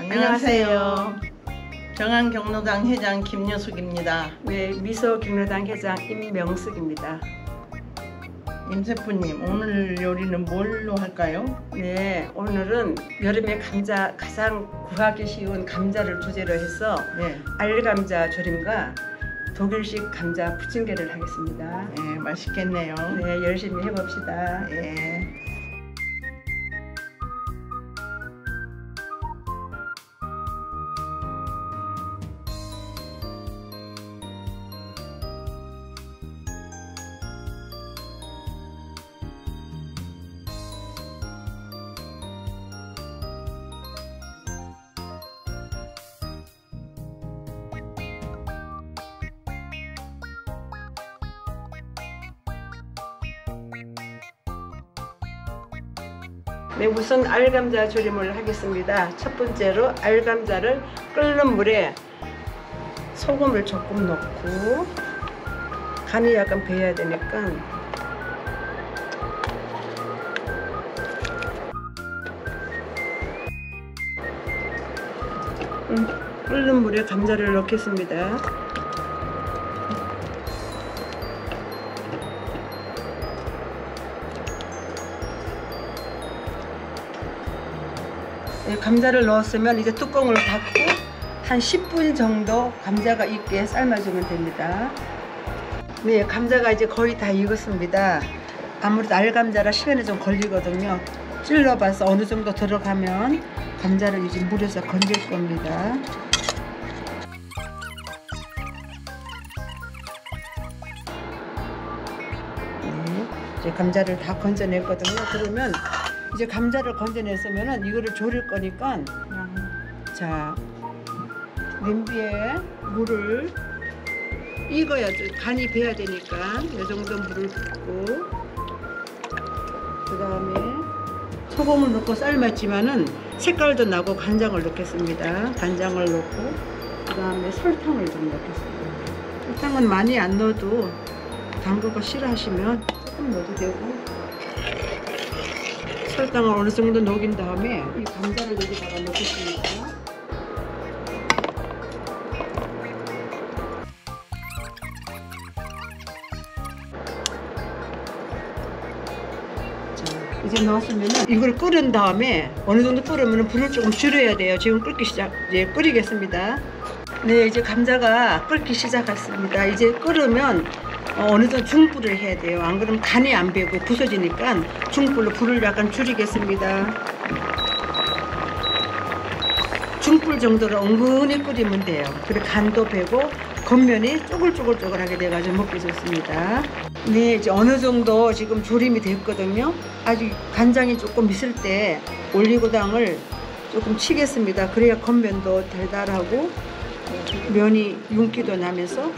안녕하세요. 정안경로당 회장 김여숙입니다. 네, 미소 경로당 회장 임명숙입니다. 임 셰프님, 오늘 요리는 뭘로 할까요? 네, 오늘은 여름에 감자 가장 구하기 쉬운 감자를 주제로 해서 알감자 조림과 독일식 감자 부침개를 하겠습니다. 네, 맛있겠네요. 네, 열심히 해봅시다. 네. 네, 우선 알감자 조림을 하겠습니다. 첫 번째로 알감자를 끓는 물에 소금을 조금 넣고 간이 약간 배야 되니까 끓는 물에 감자를 넣겠습니다. 감자를 넣었으면 이제 뚜껑을 닫고 한 10분 정도 감자가 익게 삶아주면 됩니다. 네, 감자가 이제 거의 다 익었습니다. 아무래도 알감자라 시간이 좀 걸리거든요. 찔러봐서 어느 정도 들어가면 감자를 이제 물에서 건질 겁니다. 네, 이제 감자를 다 건져냈거든요. 그러면 이제 감자를 건져냈으면은 이거를 졸일 거니까 자, 냄비에 물을 익어야 간이 배야 되니까 이 정도 물을 붓고 그 다음에 소금을 넣고 삶았지만은 색깔도 나고 간장을 넣겠습니다. 간장을 넣고 그 다음에 설탕을 좀 넣겠습니다. 설탕은 많이 안 넣어도 단 거 싫어하시면 조금 넣어도 되고, 설탕을 어느 정도 녹인 다음에 이 감자를 여기다가 넣겠습니다. 자, 이제 넣었으면 이걸 끓인 다음에 어느 정도 끓으면 불을 조금 줄여야 돼요. 지금 이제 끓이겠습니다. 네, 이제 감자가 끓기 시작했습니다. 이제 끓으면 어느 정도 중불을 해야 돼요. 안 그러면 간이 안 배고 부서지니까 중불로 불을 약간 줄이겠습니다. 중불 정도로 은근히 끓이면 돼요. 그리고 간도 배고 겉면이 쪼글쪼글쪼글하게 돼가지고 먹기 좋습니다. 네, 이제 어느 정도 지금 조림이 됐거든요. 아직 간장이 조금 있을 때 올리고당을 조금 치겠습니다. 그래야 겉면도 달달하고 면이 윤기도 나면서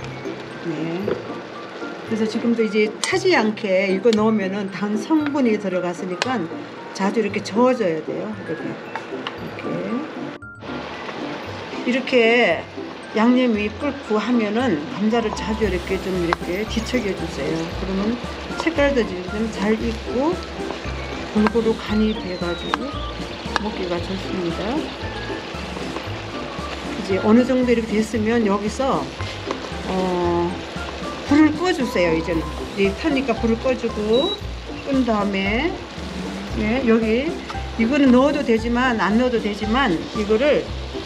그래서 지금도 이제 타지 않게 이거 넣으면은 단 성분이 들어갔으니까 자주 이렇게 저어줘야 돼요. 이렇게 양념이 끓고 하면은 감자를 자주 이렇게 좀 이렇게 뒤척여 주세요. 그러면 색깔도 좀 잘 익고 골고루 간이 배가지고 먹기가 좋습니다. 이제 어느 정도 이렇게 됐으면 여기서 불을 꺼주세요. 이제는 이제 타니까 불을 꺼주고 끈 다음에 여기 이거는 넣어도 되지만 안 넣어도 되지만 이거를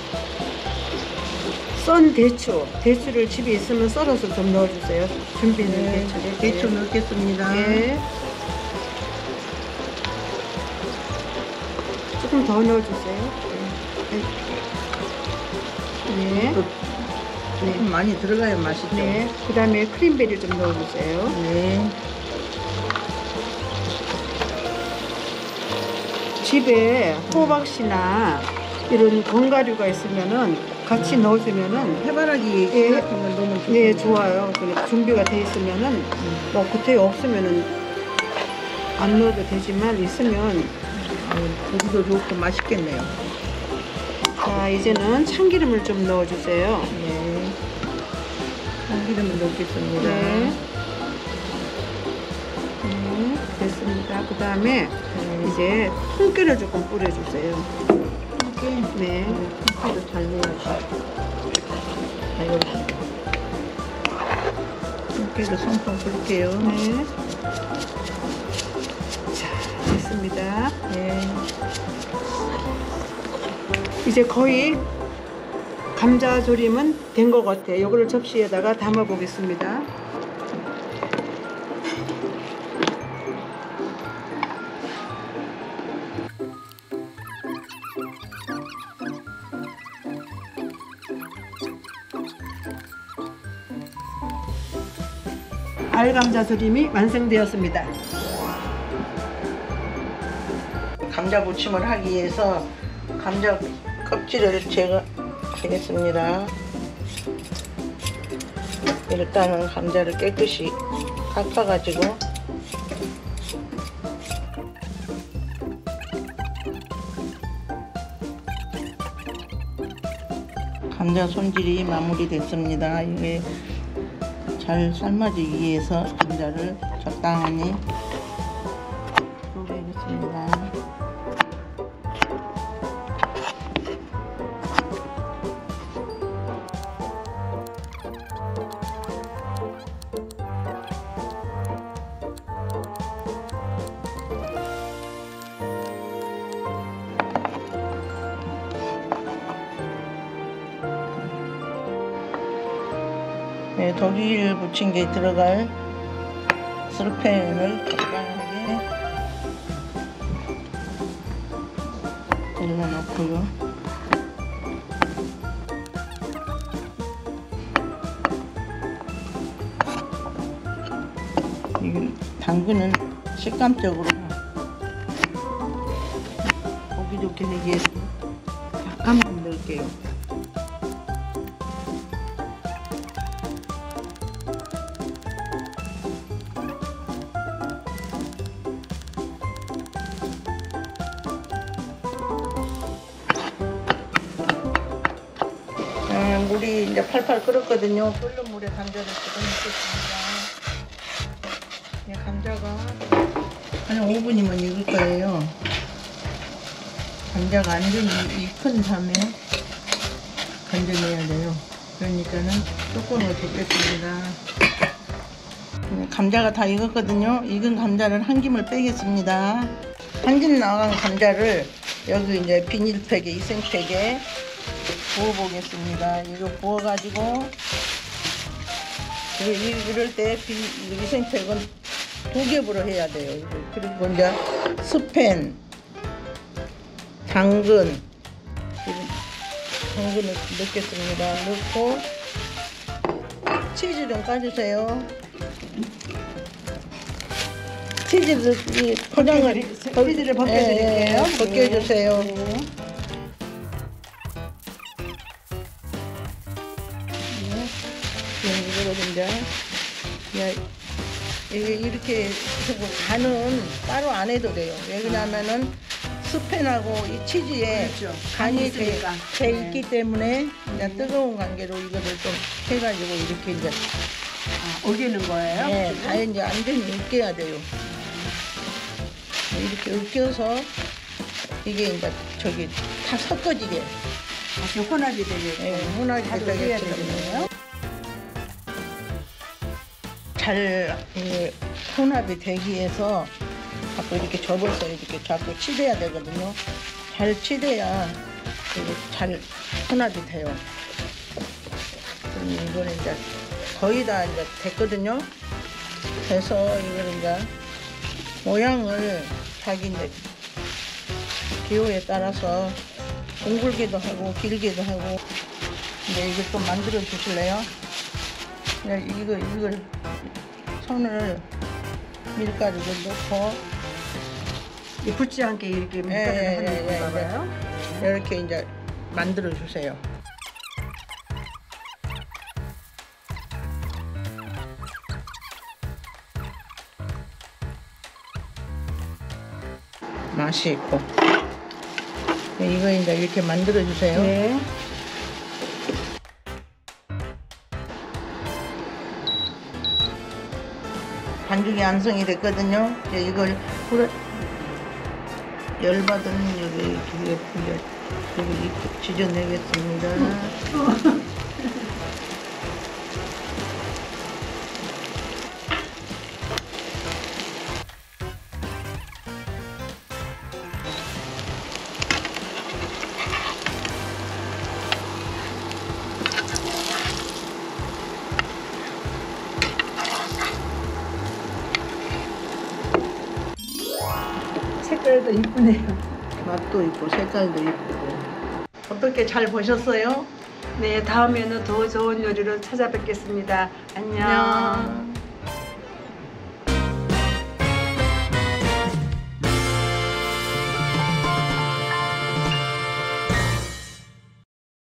썬 대추를 집에 있으면 썰어서 좀 넣어주세요. 준비된 대추를. 대추 넣겠습니다. 네. 조금 더 넣어주세요. 네. 조금 많이 들어가야 맛있죠. 네. 그 다음에 크림베리 좀 넣어주세요. 네. 집에 호박씨나 이런 견과류가 있으면은 같이 넣어주면은 해바라기 같은 건 너무 좋고. 네, 좋아요. 준비가 돼 있으면은 뭐 그때 없으면은 안 넣어도 되지만 있으면 고기도 좋고 맛있겠네요. 자, 이제는 참기름을 좀 넣어주세요. 네. 참기름을 넣겠습니다. 네. 됐습니다. 그 다음에 이제 통깨를 조금 뿌려주세요. 굵게. 네. 굵게도 잘 넣어야지. 자, 이렇게. 굵게도 송송 굵게요. 네. 자, 됐습니다. 네. 이제 거의 감자조림은 된 것 같아요. 요거를 접시에다가 담아 보겠습니다. 알감자조림이 완성되었습니다. 감자 무침을 하기 위해서 감자 껍질을 제거하겠습니다. 일단은 감자를 깨끗이 깎아가지고 감자 손질이 마무리됐습니다. 이게 잘 삶아지기 위해서 감자를 적당히 조리하겠습니다. 네, 독일 부침개에 들어갈 스르펜을 적당하게 잘라놓고요. 이게 당근은 식감적으로 보기 좋게 되기 위해서 약간만 넣을게요. 물이 이제 팔팔 끓었거든요. 끓는 물에 감자를 조금 넣겠습니다. 네, 감자가 한 5분이면 익을 거예요. 감자가 완전히 익은 다음에 건져내야 돼요. 그러니까는 뚜껑을 덮겠습니다. 네, 감자가 다 익었거든요. 익은 감자를 한 김을 빼겠습니다. 한 김 나간 감자를 여기 이제 비닐팩에 이생팩에 부어 보겠습니다. 이거 부어 가지고 이럴 때 위생팩은 2겹으로 해야 돼요. 그리고 이제 스팸, 당근을 넣겠습니다. 넣고 치즈 좀 까주세요. 치즈를 포장을 치즈를 벗겨드릴게요. 벗겨주세요. 네. 이거를 이제 이렇게 간은 따로 안 해도 돼요. 왜냐면은 스팸하고 이 치즈에 그렇죠. 간이 있으니까. 돼 네. 있기 때문에 이제 뜨거운 관계로 이거를 좀 해가지고 이렇게 이제 어기는 거예요? 네, 다 이제 완전히 으깨야 돼요. 이렇게 으깨서 이게 이제 저기 다 섞어지게 다시 혼합이 되게끔 혼합이 잘 올려야 되게끔 되겠네요. 잘 혼합이 되기 위해서 자꾸 이렇게 접어서 이렇게 자꾸 치대야 되거든요. 잘 치대야 이게 잘 혼합이 돼요. 그럼 이거는 이제 거의 다 이제 됐거든요. 돼서 이걸 이제 모양을 자기 이제 기호에 따라서 둥글게도 하고 길게도 하고 이제 이걸 좀 만들어 주실래요? 이걸 손을 밀가루를 넣고 붙지 않게 이렇게 밀가루를 하는 건가 봐요. 이렇게 이제 만들어 주세요. 맛이 있고 이거 이제 이렇게 만들어 주세요. 네. 반죽이 완성이 됐거든요. 이제 이걸 열받은 여기 뒤에 그리고 이렇게 지져내겠습니다. 색깔도 이쁘네요. 맛도 있고 색깔도 이쁘고. 어떻게 잘 보셨어요? 네, 다음에는 더 좋은 요리로 찾아뵙겠습니다. 안녕. 안녕.